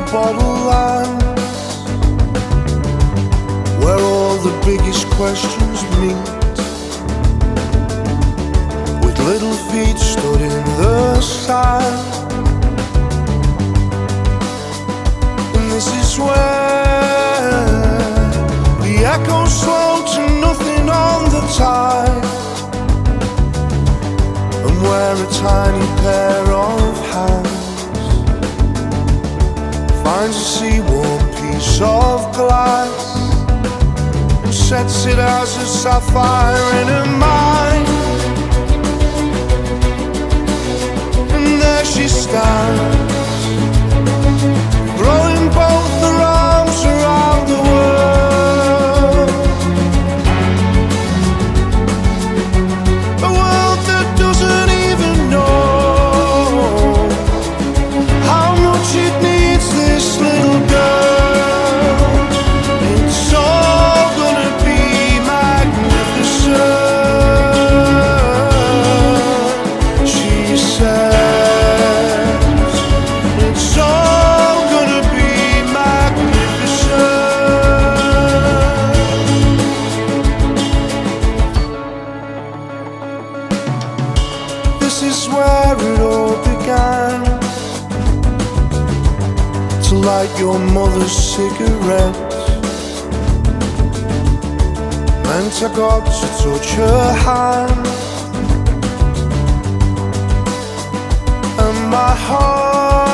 bottle lines, where all the biggest questions meet, with little feet stood in the sand. And this is where the echoes slow to nothing on the tide, and where a tiny pair of hands finds a sea-warm piece of glass and sets it as a sapphire in her mind. And there she stands, throwing both her arms around the world, a world that doesn't even know how much it needs this little girl. It's all gonna be magnificent, she says. It's all gonna be magnificent. This is where it all began, to light your mother's cigarette, meant I got to touch her hand, and my heart